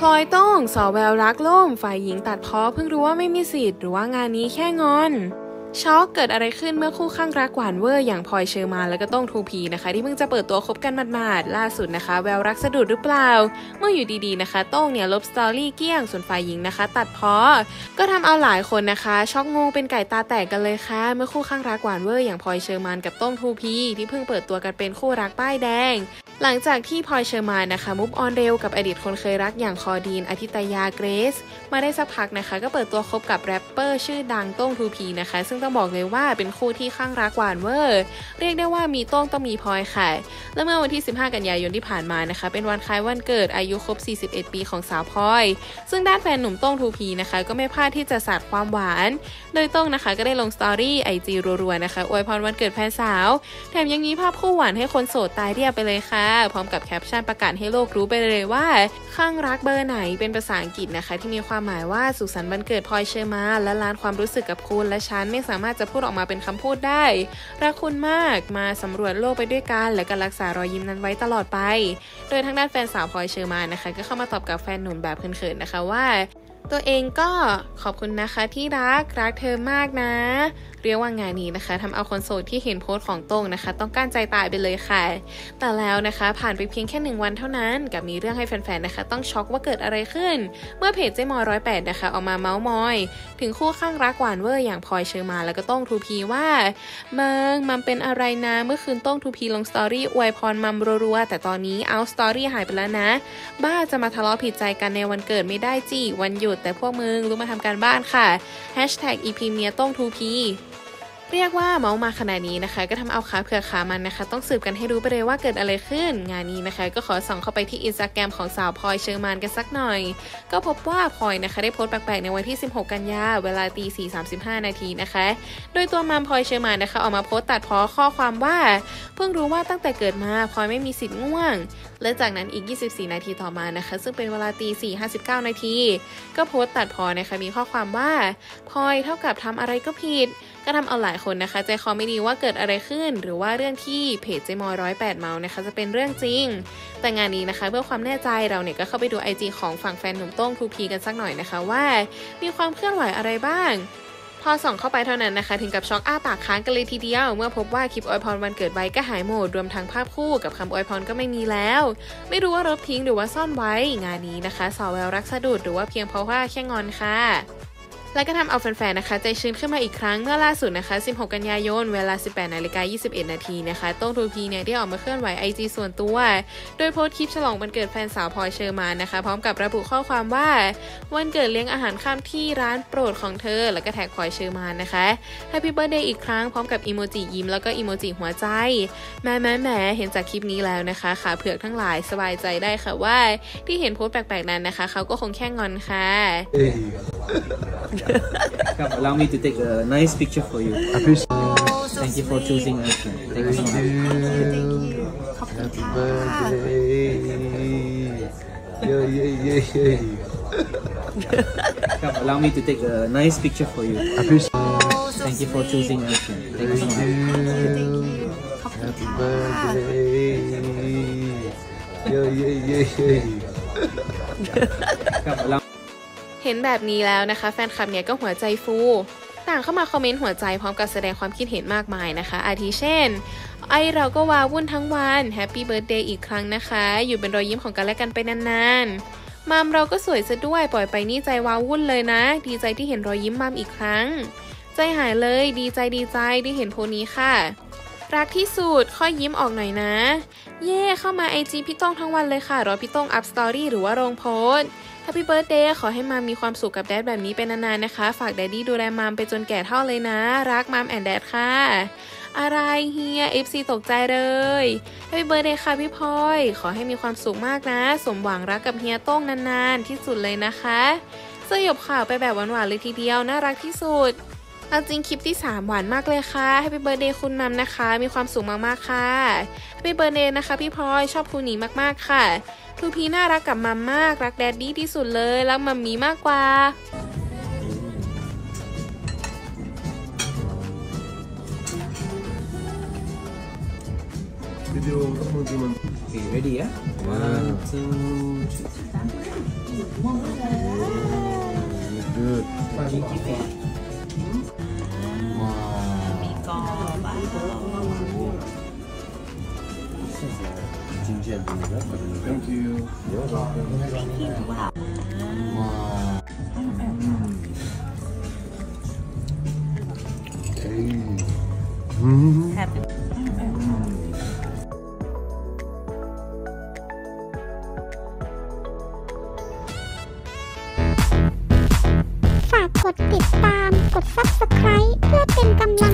ลอยต้องสอแววรักล่มฝ่ายหญิงตัดพ้อเพิ่งรู้ว่าไม่มีสิทธิ์หรือว่างานนี้แค่งอนช็อกเกิดอะไรขึ้นเมื่อคู่ข้างรักหวานเวอร์อย่างพลอยเชอร์มานและก็ต้องทูพีนะคะที่เพิ่งจะเปิดตัวคบกันหมาดๆล่าสุดนะคะแววรักสะดุดหรือเปล่าเมื่ออยู่ดีๆนะคะต้องเนี่ยลบสตอรี่เกลี้ยงส่วนฝ่ายหญิงนะคะตัดพ้อก็ทำเอาหลายคนนะคะช็อกงงเป็นไก่ตาแตกกันเลยค่ะเมื่อคู่ข้างรักหวานเวอร์อย่างพลอยเชอร์มานกับต้องทูพีที่เพิ่งเปิดตัวกันเป็นคู่รักป้ายแดงหลังจากที่พลอยเชอร์มานนะคะมุฟออนเร็วกับอดีตคนเคยรักอย่างคอดีนอาทิตยาเกรซมาได้สักพักนะคะก็เปิดตัวคบกับแรปเปอร์ชื่อดังต้องทูพีนะคะซึ่งต้องบอกเลยว่าเป็นคู่ที่ข้างรักหวานเวอร์เรียกได้ว่ามีต้องมีพลอยค่ะและเมื่อวันที่15กันยายนที่ผ่านมานะคะเป็นวันคล้ายวันเกิดอายุครบ41ปีของสาวพลอยซึ่งด้านแฟนหนุ่มต้องทูพีนะคะก็ไม่พลาดที่จะสาดความหวานโดยต้องนะคะก็ได้ลงสตอรี่ IG รัวๆนะคะอวยพรวันเกิดแฟนสาวแถมยังมีภาพคู่หวานให้คนโสดตายเรียบไปเลยค่ะพร้อมกับแคปชั่นประกาศให้โลกรู้ไปเลยว่าข้างรักเบอร์ไหนเป็นภาษาอังกฤษนะคะที่มีความหมายว่าสุขสันต์วันเกิดพลอยเชอร์มานและล้านความรู้สึกกับคุณและฉันไม่สามารถจะพูดออกมาเป็นคำพูดได้รักคุณมากมาสำรวจโลกไปด้วยกันและก็รักษารอยยิ้มนั้นไว้ตลอดไปโดยทางด้านแฟนสาวพลอยเชอร์มานนะคะก็เข้ามาตอบกับแฟนหนุ่มแบบเขินๆนะคะว่าตัวเองก็ขอบคุณนะคะที่รักเธอมากนะเรียกว่างานนี้นะคะทำเอาคนโสดที่เห็นโพสต์ของตงนะคะต้องกั้นใจตายไปเลยค่ะแต่แล้วนะคะผ่านไปเพียงแค่1วันเท่านั้นกับมีเรื่องให้แฟนๆนะคะต้องช็อกว่าเกิดอะไรขึ้นเมื่อเพจเจ๊มอย108นะคะออกมาเมาส์มอยถึงคู่ข้างรักหวานเวอร์อย่างพลอยเชอร์มานแล้วก็ต้องทูพีว่ามัมเป็นอะไรนะเมื่อคืนต้องทูพีลงสตอรี่อวยพรมัมรัวๆแต่ตอนนี้เอาสตอรี่หายไปแล้วนะบ้าจะมาทะเลาะผิดใจกันในวันเกิดไม่ได้จีวันหยุดแต่พวกมึงรู้มาทำการบ้านค่ะ #EP เมียต้องทูพีเรียกว่าเมาส์มาขนาดนี้นะคะก็ทำเอาขาเผือกขามันนะคะต้องสืบกันให้รู้ไปเลยว่าเกิดอะไรขึ้นงานนี้นะคะก็ขอส่องเข้าไปที่ Instagram ของสาวพลอยเชอร์มานกันสักหน่อยก็พบว่าพลอยนะคะได้โพสต์แปลกๆในวันที่16กันยาเวลา 4:35 นาทีนะคะโดยตัวมัมพลอยเชอร์มานนะคะออกมาโพสต์ตัดพ้อข้อความว่าเพิ่งรู้ว่าตั้งแต่เกิดมาพลอยไม่มีสิทธิ์ง่วงและจากนั้นอีก24นาทีต่อมานะคะซึ่งเป็นเวลา 4:59 นาทีก็โพสต์ตัดพ้อนะคะมีข้อความว่าพลอยเท่ากับทำอะไรก็ผิดก็ทำเอาหลายคนนะคะใจคอไม่ดีว่าเกิดอะไรขึ้นหรือว่าเรื่องที่เพจเจมอย108เมาส์นะคะจะเป็นเรื่องจริงแต่งานนี้นะคะเพื่อความแน่ใจเราเนี่ยก็เข้าไปดู IG ของฝั่งแฟนหนุ่มต้องทูพีกันสักหน่อยนะคะว่ามีความเคลื่อนไหวอะไรบ้างพอส่องเข้าไปเท่านั้นนะคะถึงกับช็อกอ้าปากค้างกันเลยทีเดียวเมื่อพบว่าคลิปอวยพรวันเกิดไว้ก็หายหมดรวมทั้งภาพคู่กับคำอวยพรก็ไม่มีแล้วไม่รู้ว่าลบทิ้งหรือว่าซ่อนไว้งานนี้นะคะสาวแววรักสะดุดหรือว่าเพียงเพราะว่าแค่งอนค่ะและก็ทำเอาแฟนๆนะคะใจชื้นขึ้นมาอีกครั้งเมื่อล่าสุดนะคะ16กันยายนเวลา 18:21 นาทีนะคะต้องทูพีเนี่ยได้ออกมาเคลื่อนไหว IG ส่วนตัวโดยโพสต์คลิปฉลองวันเกิดแฟนสาวพลอยเชอร์มานนะคะพร้อมกับระบุข้อความว่าวันเกิดเลี้ยงอาหารค่ำที่ร้านโปรดของเธอแล้วก็แท็กพลอยเชอร์มานนะคะ Happy Birthday อีกครั้งพร้อมกับอีโมจิยิ้มแล้วก็อีโมจิหัวใจแหมเห็นจากคลิปนี้แล้วนะคะขาเผือกทั้งหลายสบายใจได้ค่ะว่าที่เห็นโพสต์แปลกๆนั้นนะคะเขาก็คงแค่งอนค่ะ Come, allow me to take a nice picture for you. Thank you for choosing us. Thank you so much. Happy birthday. Yeah. Come, allow me to take a nice picture for you. Thank you for choosing us. Thank you so much. Happy birthday. Yeah. Come, allow. เห็นแบบนี้แล้วนะคะแฟนคลับเนี่ยก็หัวใจฟูต่างเข้ามาคอมเมนต์หัวใจพร้อมกับแสดงความคิดเห็นมากมายนะคะอาทิเช่นเราก็ว้าวุ่นทั้งวันแฮปปี้เบิร์ธเดย์อีกครั้งนะคะอยู่เป็นรอยยิ้มของกันและกันไปนานๆมัมเราก็สวยซะด้วยปล่อยไปนี่ใจว้าวุ่นเลยนะดีใจที่เห็นรอยยิ้มมัมอีกครั้งใจหายเลยดีใจที่เห็นโพสต์นี้ค่ะรักที่สุดค่อยยิ้มออกหน่อยนะเย่เข้ามา IG พี่ต้องทั้งวันเลยค่ะรอพี่ต้องอัพสตอรี่หรือว่าลงโพสต์Happy Birthday ขอให้มัมมีความสุขกับแดดแบบนี้เป็นนานๆนะคะฝากแดดดี้ดูแลมัมไปจนแก่เท่าเลยนะรักมัมแอนด์แดดค่ะอะไรเฮีย FC ตกใจเลย Happy Birthday ค่ะพี่พลอยขอให้มีความสุขมากนะสมหวังรักกับเฮียต้งนานๆที่สุดเลยนะคะสยบข่าวไปแบบหวานๆเลยทีเดียวน่ารักที่สุดเอาจริงคลิปที่3หวานมากเลยค่ะ Happy Birthday คุณมัมนะคะมีความสุขมากๆค่ะ Happy Birthday นะคะพี่พลอยชอบคุณหนีมากๆค่ะทูพีน่ารักกับมัมมากรักแดดดี้ที่สุดเลยรักมัมมี่มากกว่า Video Okay, ready, yeah? 1, 2, 3. Good. Thank you. You're welcome. Hey. ฝากกดติดตาม กด Subscribe เพื่อเป็นกำลัง